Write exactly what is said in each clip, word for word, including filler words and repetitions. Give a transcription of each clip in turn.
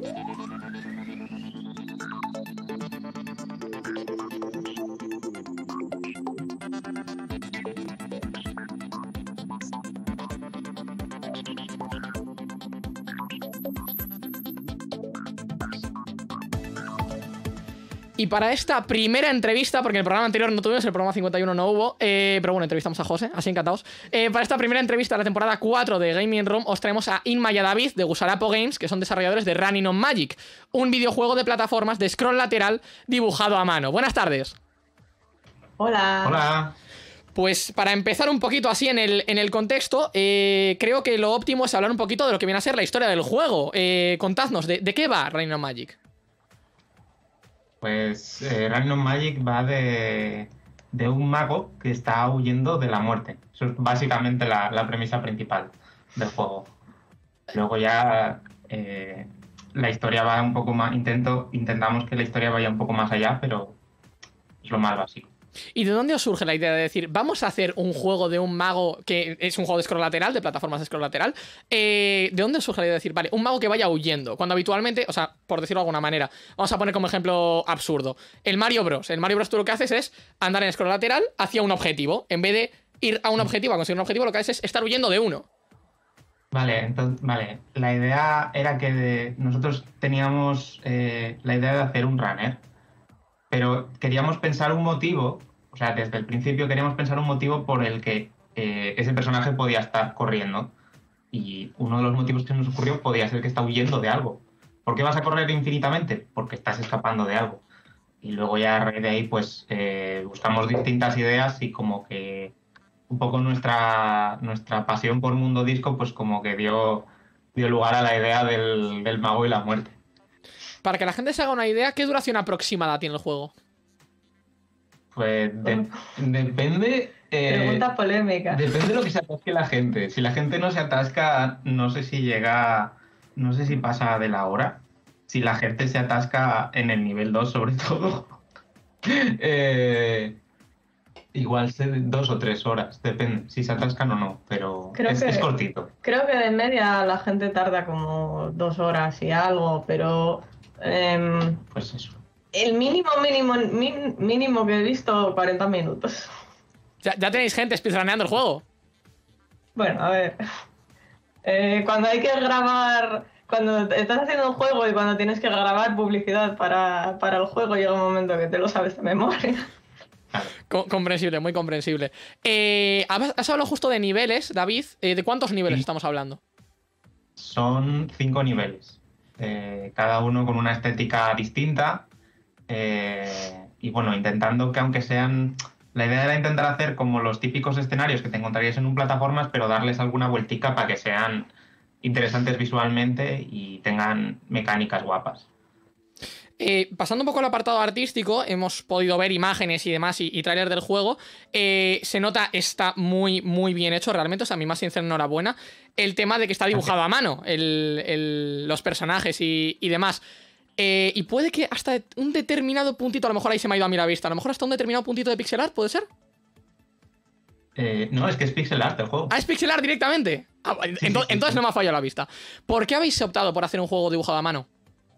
Y para esta primera entrevista, porque en el programa anterior no tuvimos, el programa cincuenta y uno no hubo, eh, pero bueno, entrevistamos a José, así encantados. Eh, para esta primera entrevista de la temporada cuatro de Gaming Room, os traemos a Inma y a David de Gusarapo Games, que son desarrolladores de Running on Magic, un videojuego de plataformas de scroll lateral dibujado a mano. Buenas tardes. Hola. Hola. Pues para empezar un poquito así en el, en el contexto, eh, creo que lo óptimo es hablar un poquito de lo que viene a ser la historia del juego. Eh, contadnos, ¿de, ¿de qué va Running on Magic? Pues eh, Running on Magic va de, de un mago que está huyendo de la muerte. Eso es básicamente la, la premisa principal del juego. Luego ya eh, la historia va un poco más... Intento, intentamos que la historia vaya un poco más allá, pero es lo más básico. ¿Y de dónde os surge la idea de decir, vamos a hacer un juego de un mago que es un juego de scroll lateral, de plataformas de scroll lateral? Eh, ¿De dónde os surge la idea de decir, vale, un mago que vaya huyendo? Cuando habitualmente, o sea, por decirlo de alguna manera, vamos a poner como ejemplo absurdo, el Mario Bros. El Mario Bros. Tú lo que haces es andar en scroll lateral hacia un objetivo. En vez de ir a un objetivo, a conseguir un objetivo, lo que haces es estar huyendo de uno. Vale, entonces, vale. La idea era que de, nosotros teníamos eh, la idea de hacer un runner. Pero queríamos pensar un motivo, o sea, desde el principio queríamos pensar un motivo por el que eh, ese personaje podía estar corriendo. Y uno de los motivos que nos ocurrió podía ser que está huyendo de algo. ¿Por qué vas a correr infinitamente? Porque estás escapando de algo. Y luego ya a raíz de ahí, pues, eh, buscamos distintas ideas y como que un poco nuestra, nuestra pasión por Mundo Disco, pues como que dio, dio lugar a la idea del, del mago y la muerte. Para que la gente se haga una idea, ¿qué duración aproximada tiene el juego? Pues de, depende... Eh, Pregunta polémica. Depende de lo que se atasque la gente. Si la gente no se atasca, no sé si llega... No sé si pasa de la hora. Si la gente se atasca en el nivel dos, sobre todo. eh, igual dos o tres horas. Depende si se atascan o no. Pero creo es, que, es cortito. Creo que de media la gente tarda como dos horas y algo, pero... Eh, pues eso. El mínimo, mínimo, min, mínimo que he visto, cuarenta minutos. ¿Ya, ya tenéis gente speedruneando el juego? Bueno, a ver. Eh, cuando hay que grabar... Cuando estás haciendo un juego y cuando tienes que grabar publicidad para, para el juego, llega un momento que te lo sabes de memoria. Com comprensible, muy comprensible. Eh, has hablado justo de niveles, David. Eh, ¿De cuántos niveles sí. estamos hablando? Son cinco niveles. Eh, cada uno con una estética distinta. Eh, y bueno, intentando que aunque sean... La idea era intentar hacer como los típicos escenarios que te encontrarías en un plataformas, pero darles alguna vueltica para que sean interesantes visualmente y tengan mecánicas guapas. Eh, pasando un poco al apartado artístico, hemos podido ver imágenes y demás y, y trailers del juego. Eh, se nota, está muy, muy bien hecho realmente. O sea, a mí más sincero, enhorabuena. El tema de que está dibujado a mano, el, el, los personajes y, y demás. Eh, y puede que hasta un determinado puntito, a lo mejor ahí se me ha ido a mí la vista, a lo mejor hasta un determinado puntito de pixel art, ¿puede ser? Eh, no, es que es pixel art el juego. Ah, ¿es pixel art directamente? Ah, sí, ento sí, sí, entonces sí. no me ha fallado la vista. ¿Por qué habéis optado por hacer un juego dibujado a mano?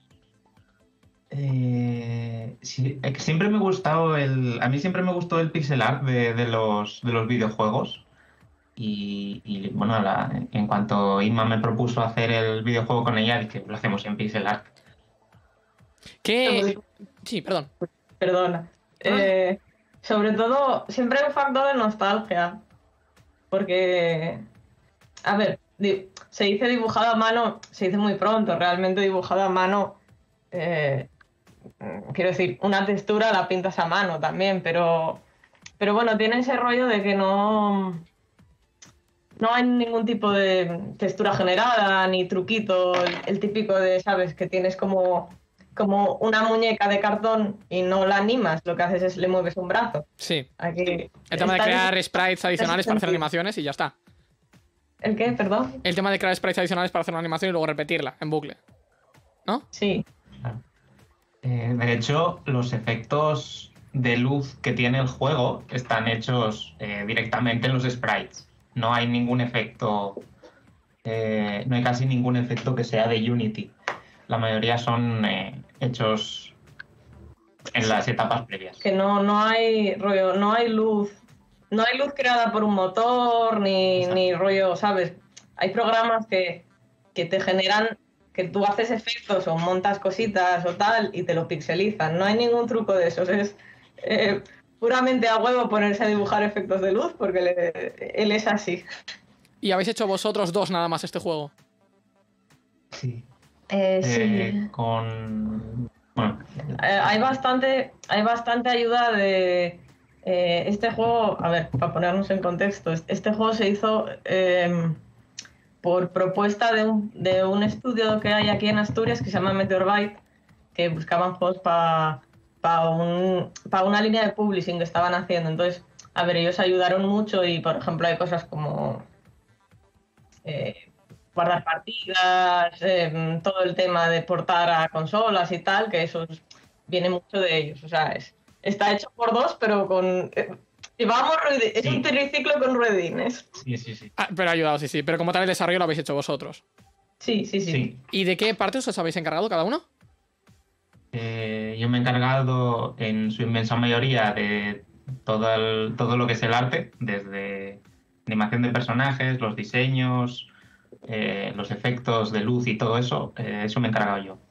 Eh, sí, siempre me ha gustado el... A mí siempre me gustó el pixel art de, de, los, de los videojuegos. Y, y bueno, la, en cuanto Inma me propuso hacer el videojuego con ella, dije, lo hacemos en pixel art. ¿Qué? Sí, perdón. Perdona. Eh, sobre todo, siempre hay un factor de nostalgia. Porque, a ver, se dice dibujado a mano, se dice muy pronto, realmente dibujado a mano, eh, quiero decir, una textura la pintas a mano también, pero, pero bueno, tiene ese rollo de que no... No hay ningún tipo de textura generada, ni truquito, el, el típico de, ¿sabes? Que tienes como, como una muñeca de cartón y no la animas, lo que haces es le mueves un brazo. Sí. Aquí el tema de crear bien... sprites adicionales para hacer animaciones y ya está. ¿El qué? Perdón. El tema de crear sprites adicionales para hacer una animación y luego repetirla en bucle. ¿No? Sí. Eh, de hecho, los efectos de luz que tiene el juego están hechos eh, directamente en los sprites. No hay ningún efecto, eh, no hay casi ningún efecto que sea de Unity. la mayoría son eh, hechos en las etapas previas. Que no, no hay rollo, no hay luz, no hay luz creada por un motor, ni, ni rollo, ¿sabes? Hay programas que, que te generan, que tú haces efectos o montas cositas o tal y te lo pixelizan. No hay ningún truco de esos, es eh, puramente a huevo ponerse a dibujar efectos de luz porque le, él es así. ¿Y habéis hecho vosotros dos nada más este juego? Sí. Eh, sí. Eh, con... Bueno. Eh, hay bastante, hay bastante ayuda de eh, este juego. A ver, para ponernos en contexto, este juego se hizo eh, por propuesta de un, de un estudio que hay aquí en Asturias que se llama Meteorbyte, que buscaban juegos para pa un, pa una línea de publishing que estaban haciendo. Entonces, a ver, ellos ayudaron mucho y, por ejemplo, hay cosas como eh, guardar partidas, eh, todo el tema de portar a consolas y tal, que eso es, viene mucho de ellos. O sea, es, está hecho por dos, pero con... Eh, Vamos, es sí. un triciclo con ruedines. Sí, sí, sí. Ah, pero ha ayudado, sí, sí. Pero como tal el desarrollo lo habéis hecho vosotros. Sí, sí, sí. sí. ¿Y de qué partes os habéis encargado cada uno? Eh, yo me he encargado en su inmensa mayoría de todo, el, todo lo que es el arte, desde animación de personajes, los diseños, eh, los efectos de luz y todo eso. Eh, eso me he encargado yo.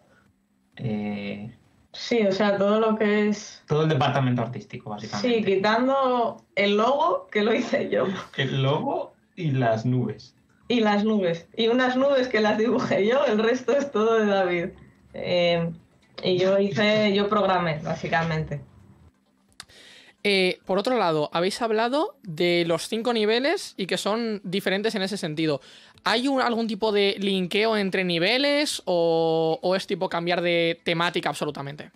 Eh, Sí, o sea, todo lo que es... Todo el departamento artístico, básicamente. Sí, quitando el logo, que lo hice yo. El logo y las nubes. Y las nubes. Y unas nubes que las dibujé yo, el resto es todo de David. Eh, y yo hice, yo programé, básicamente. Eh, por otro lado, habéis hablado de los cinco niveles y que son diferentes en ese sentido. ¿Hay un, algún tipo de linkeo entre niveles o, o es tipo cambiar de temática absolutamente?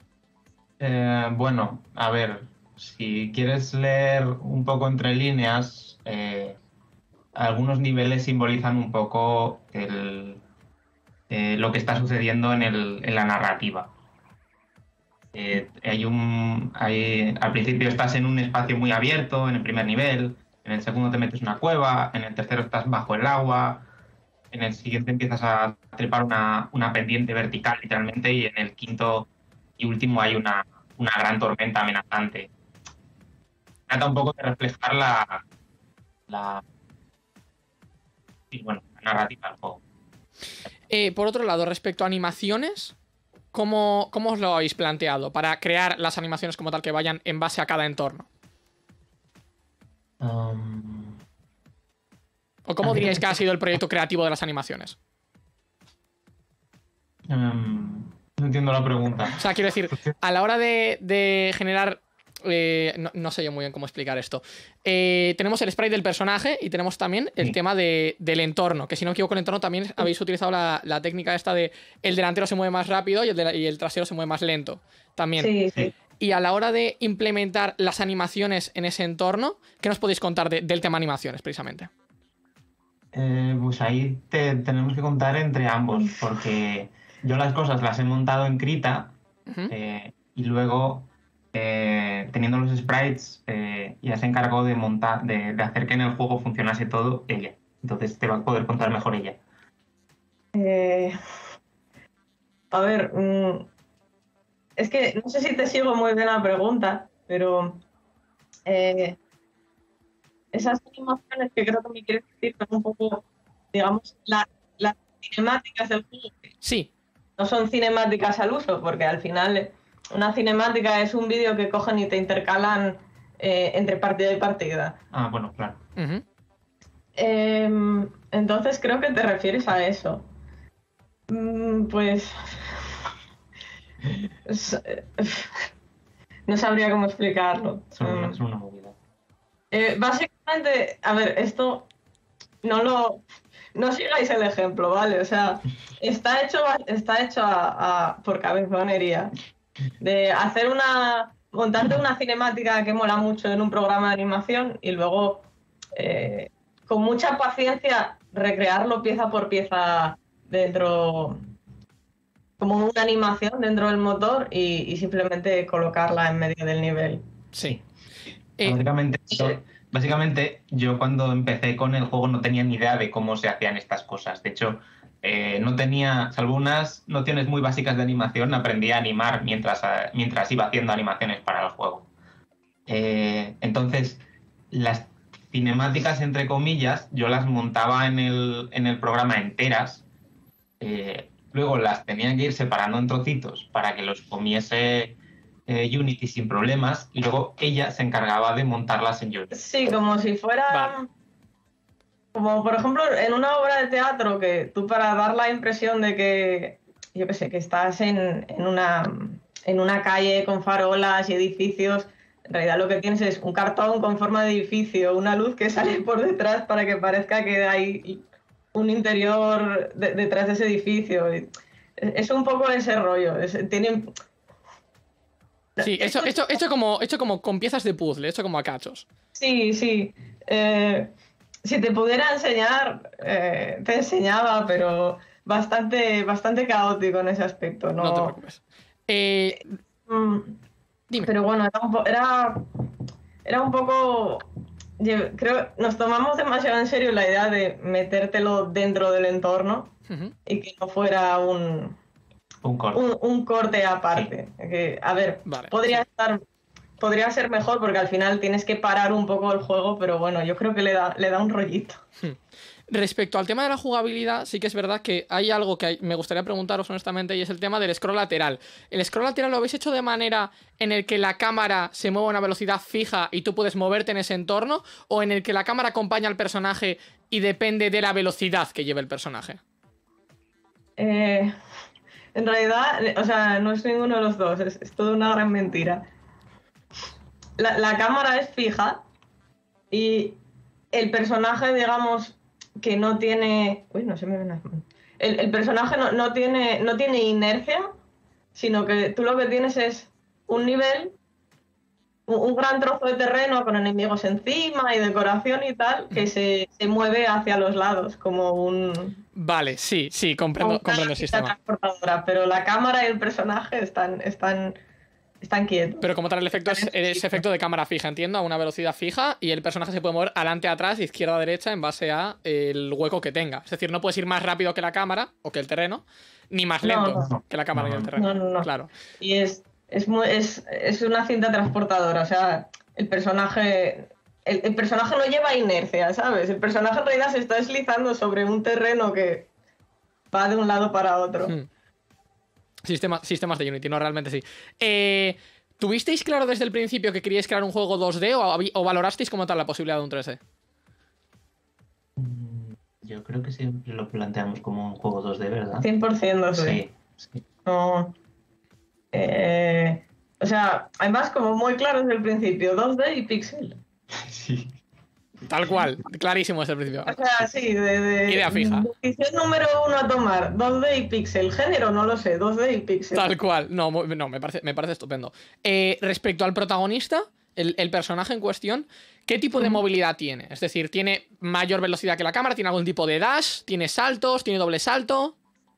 Eh, bueno, a ver, si quieres leer un poco entre líneas, eh, algunos niveles simbolizan un poco el, eh, lo que está sucediendo en, el, en la narrativa. Eh, hay un, hay, al principio estás en un espacio muy abierto, en el primer nivel, en el segundo te metes en una cueva, en el tercero estás bajo el agua, en el siguiente empiezas a trepar una, una pendiente vertical literalmente y en el quinto y último hay una, una gran tormenta amenazante. Trata un poco de reflejar la, la, y bueno, la narrativa del juego. Eh, por otro lado, respecto a animaciones, ¿cómo, ¿cómo os lo habéis planteado para crear las animaciones como tal que vayan en base a cada entorno? Um, ¿O cómo diríais que ha sido el proyecto creativo de las animaciones? um, no entiendo la pregunta. O sea, quiero decir, a la hora de, de generar... Eh, no, no sé yo muy bien cómo explicar esto. Eh, tenemos el sprite del personaje y tenemos también el sí. tema de, del entorno, que si no me equivoco el entorno también habéis utilizado la, la técnica esta de el delantero se mueve más rápido y el, de, y el trasero se mueve más lento también. Sí, sí. Y a la hora de implementar las animaciones en ese entorno, ¿qué nos podéis contar de, del tema animaciones precisamente? Eh, pues ahí te, tenemos que contar entre ambos, porque yo las cosas las he montado en Krita uh-huh. eh, y luego eh, teniendo los sprites eh, ya se encargó de montar, de, de hacer que en el juego funcionase todo ella. Entonces te va a poder contar mejor ella. Eh, a ver, mmm, es que no sé si te sigo muy bien la pregunta, pero eh, esas animaciones que creo que me quieres decir son un poco, digamos, la, las cinemáticas del juego. Sí. No son cinemáticas al uso, porque al final una cinemática es un vídeo que cogen y te intercalan eh, entre partida y partida. Ah, bueno, claro. Uh-huh. Eh, entonces creo que te refieres a eso. Mm, pues... no sabría cómo explicarlo. Es una, es una movida. Eh, básicamente, a ver, esto no lo... No sigáis el ejemplo, ¿vale? O sea, está hecho, está hecho a, a, por cabezonería. De hacer una... montarte una cinemática que mola mucho en un programa de animación y luego, eh, con mucha paciencia, recrearlo pieza por pieza dentro... como una animación dentro del motor y, y simplemente colocarla en medio del nivel. Sí. Eh, básicamente, yo, básicamente, yo cuando empecé con el juego no tenía ni idea de cómo se hacían estas cosas. De hecho, eh, no tenía, salvo unas nociones muy básicas de animación, aprendí a animar mientras, a- mientras iba haciendo animaciones para el juego. Eh, entonces, las cinemáticas, entre comillas, yo las montaba en el, en el programa enteras. eh, luego las tenía que ir separando en trocitos para que los comiese eh, Unity sin problemas, y luego ella se encargaba de montarlas en Unity. Sí, como si fuera... Vale. Como por ejemplo en una obra de teatro que tú para dar la impresión de que, yo qué sé, que estás en, en una, en una calle con farolas y edificios, en realidad lo que tienes es un cartón con forma de edificio, una luz que sale por detrás para que parezca que hay un interior de- detrás de ese edificio. Y es un poco ese rollo. Es- tiene, Sí, hecho, hecho, hecho, como, hecho como con piezas de puzzle, hecho como a cachos. Sí, sí. Eh, si te pudiera enseñar, eh, te enseñaba, pero bastante, bastante caótico en ese aspecto, No te ¿no? preocupes. Eh, Mm, dime. pero bueno, era un, po- era, era un poco... lle- Creo nos tomamos demasiado en serio la idea de metértelo dentro del entorno Ujú. y que no fuera un, Un corte. un, un corte aparte. Que, a ver, Vale, podría sí. estar... Podría ser mejor porque al final tienes que parar un poco el juego, pero bueno, yo creo que le da, le da un rollito. Respecto al tema de la jugabilidad, sí que es verdad que hay algo que hay- me gustaría preguntaros honestamente, y es el tema del scroll lateral. ¿El scroll lateral lo habéis hecho de manera en el que la cámara se mueve a una velocidad fija y tú puedes moverte en ese entorno? ¿O en el que la cámara acompaña al personaje y depende de la velocidad que lleve el personaje? Eh, en realidad, o sea, no es ninguno de los dos, es, es toda una gran mentira. La, la cámara es fija y el personaje, digamos, que no tiene... Uy, no se me ven las manos. El, el personaje no, no tiene, no tiene inercia, sino que tú lo que tienes es un nivel, un, un gran trozo de terreno con enemigos encima y decoración y tal, que se, se mueve hacia los lados, como un... Vale, sí, sí, como comprendo, una comprendo el cinta sistema. transportadora, pero la cámara y el personaje están, están, están quietos. Pero como tal, el efecto es, Están en su es sitio. efecto de cámara fija, entiendo, a una velocidad fija, y el personaje se puede mover adelante, atrás, izquierda, derecha, en base a el hueco que tenga. Es decir, no puedes ir más rápido que la cámara o que el terreno, ni más No, lento no, que la cámara no, y el no. terreno. no, no, no. Claro. Y es, es, muy, es, es una cinta transportadora, o sea, el personaje... El, el personaje no lleva inercia, ¿sabes? El personaje en realidad se está deslizando sobre un terreno que va de un lado para otro. Hmm. Sistema- sistemas de Unity, no, realmente sí. Eh, ¿Tuvisteis claro desde el principio que queríais crear un juego dos D o, habi- o valorasteis como tal la posibilidad de un tres D? Mm, Yo creo que siempre lo planteamos como un juego dos D, ¿verdad? cien por ciento sí. Sí, sí. No, eh, o sea, además como muy claro desde el principio, dos D y pixel. Sí. Tal cual, clarísimo desde el principio. O sea, sí, de, de Idea fija. decisión número uno a tomar, dos D y pixel. Género, no lo sé, dos D y pixel. Tal cual. No, mu- no me, parece, me parece estupendo. Eh, respecto al protagonista, el, el personaje en cuestión, ¿qué tipo de Ujú. movilidad tiene? Es decir, ¿tiene mayor velocidad que la cámara? ¿Tiene algún tipo de dash? ¿Tiene saltos? ¿Tiene doble salto?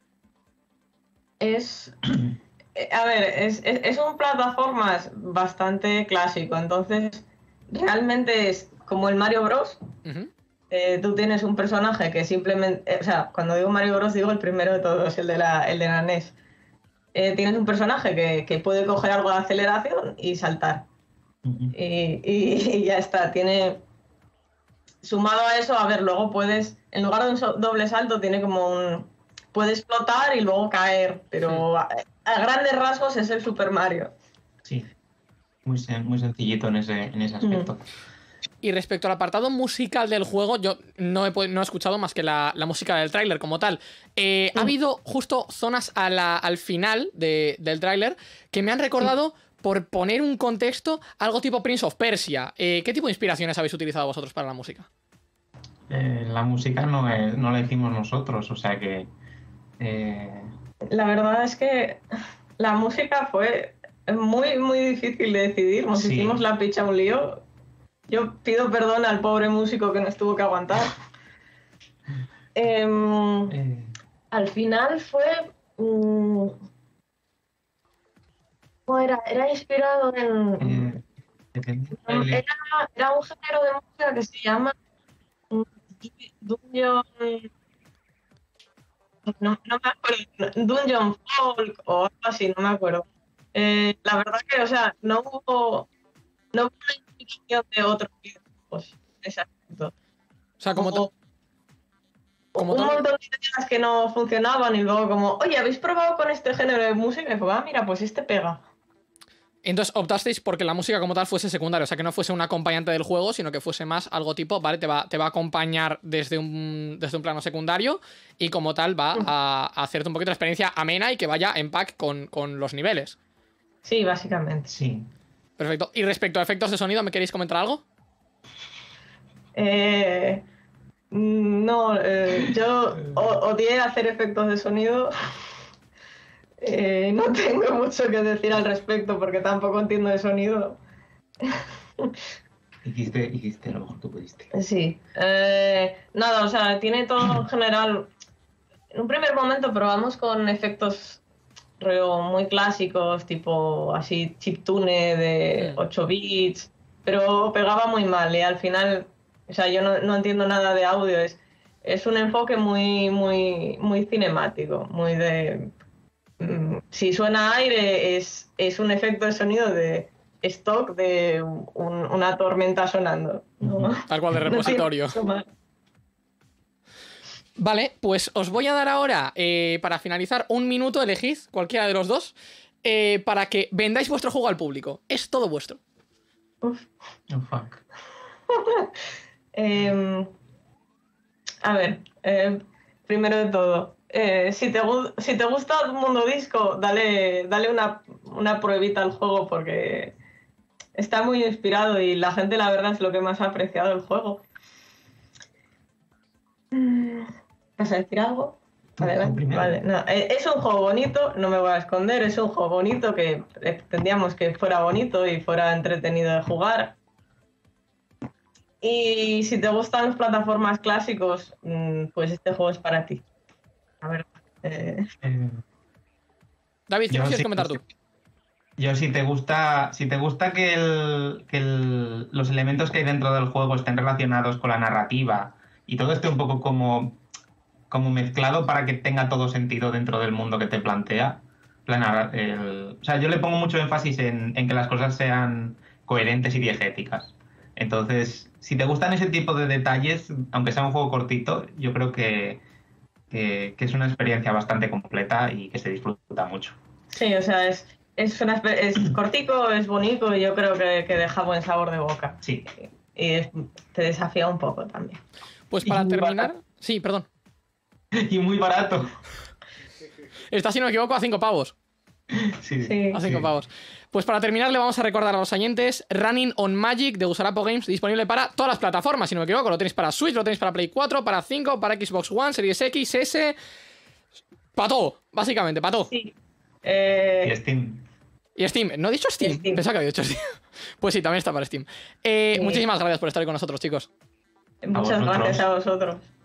Es, eh, a ver, es, es, es un plataformas bastante clásico, entonces realmente es como el Mario Bros. Ujú. Eh, tú tienes un personaje que simplemente, eh, o sea, cuando digo Mario Bros digo el primero de todos, el de la, el de la N E S. Eh, tienes un personaje que, que puede coger algo de aceleración y saltar. Ujú. Y, y- y ya está, tiene... Sumado a eso, a ver, luego puedes, en lugar de un so- doble salto, tiene como un... Puedes flotar y luego caer, pero a, a grandes rasgos es el Super Mario. Sí. Muy, sen- muy sencillito en ese, en ese aspecto. Y respecto al apartado musical del juego, yo no he, pod- no he escuchado más que la, la música del tráiler como tal. Eh, Ha Mm. habido justo zonas a la- al final de- del tráiler que me han recordado, por poner un contexto, algo tipo Prince of Persia. Eh, ¿Qué tipo de inspiraciones habéis utilizado vosotros para la música? Eh, la música no, es- no la hicimos nosotros, o sea que... eh, La verdad es que la música fue muy, muy difícil de decidir. Nos Sí. hicimos la picha un lío. Yo pido perdón al pobre músico que nos tuvo que aguantar. Em, eh, al final fue... mm, ¿cómo era? Era inspirado en... eh, depende del Era, trailer. era un género de música que se llama mm, Dungeon... no, no me acuerdo, Dungeon Folk o algo así, no me acuerdo. Eh, la verdad que, o sea, no hubo, no hubo una implicación de otros videojuegos en ese aspecto. O sea, como... Como, como un todo- montón de ideas que no funcionaban y luego como, oye, ¿habéis probado con este género de música? Y fue, ah, mira, pues este pega. Entonces optasteis porque la música como tal fuese secundaria, o sea, que no fuese un acompañante del juego, sino que fuese más algo tipo, vale, te va, te va a acompañar desde un, desde un plano secundario y como tal va a, a hacerte un poquito de experiencia amena y que vaya en pack con, con los niveles. Sí, básicamente. Sí. Perfecto. Y respecto a efectos de sonido, ¿me queréis comentar algo? Eh, no, eh, yo o- odié hacer efectos de sonido. Eh, no tengo mucho que decir al respecto porque tampoco entiendo de sonido. Hiciste, hiciste lo mejor que pudiste. Sí. Eh, nada, o sea, tiene todo en general. En un primer momento probamos con efectos rollo muy clásicos, tipo así chiptune de Mm. ocho bits, pero pegaba muy mal y al final, o sea, yo no, no entiendo nada de audio, es, es un enfoque muy, muy, muy cinemático, muy de... mm, si suena aire es, es un efecto de sonido de stock de un- una tormenta sonando. ¿no? Tal cual de No tiene repositorio. mucho más. Vale, pues os voy a dar ahora, eh, para finalizar, un minuto, elegid cualquiera de los dos, eh, para que vendáis vuestro juego al público. Es todo vuestro. Uf. Oh, fuck. Eh, a ver, eh, primero de todo, eh, si, te, gu- si te gusta el mundo disco, dale, dale una, una pruebita al juego porque está muy inspirado y la gente la verdad es lo que más ha apreciado el juego. Mm, ¿Vas a decir algo? Tú, tú Adelante. primero. Vale, no, eh, es un juego bonito, no me voy a esconder, es un juego bonito que pretendíamos que fuera bonito y fuera entretenido de jugar. Y si te gustan las plataformas clásicos, mm, pues este juego es para ti. A ver. eh, Eh, David, ¿qué Yo nos quieres sí- comentar tú? Yo si te gusta, si te gusta que, el- que el- los elementos que hay dentro del juego estén relacionados con la narrativa y todo esté un poco como, como mezclado para que tenga todo sentido dentro del mundo que te plantea. la narra- el- o sea, yo le pongo mucho énfasis en, en que las cosas sean coherentes y diegéticas. Entonces, si te gustan ese tipo de detalles, aunque sea un juego cortito, yo creo que, que- que es una experiencia bastante completa y que se disfruta mucho. sí, o sea, es, es, una, espe- es cortico, es bonito y yo creo que, que deja buen sabor de boca. Sí. Y es- te desafía un poco también. Pues para Y terminar... Sí, perdón. Y muy barato. Está, si no me equivoco, a cinco pavos. Sí. Sí. A cinco Sí. pavos. Pues para terminar le vamos a recordar a los oyentes Running on Magic de Gusarapo Games, disponible para todas las plataformas, si no me equivoco. Lo tenéis para Switch, lo tenéis para Play cuatro, para cinco, para Xbox One, Series X, S... Para todo, básicamente, para todo. Sí. Eh, Y Steam. Y Steam, ¿no he dicho Steam? Y Steam. Pensaba que había dicho Steam. Pues sí, también está para Steam. Eh, Sí. Muchísimas gracias por estar con nosotros, chicos. muchas vosotros. gracias a vosotros.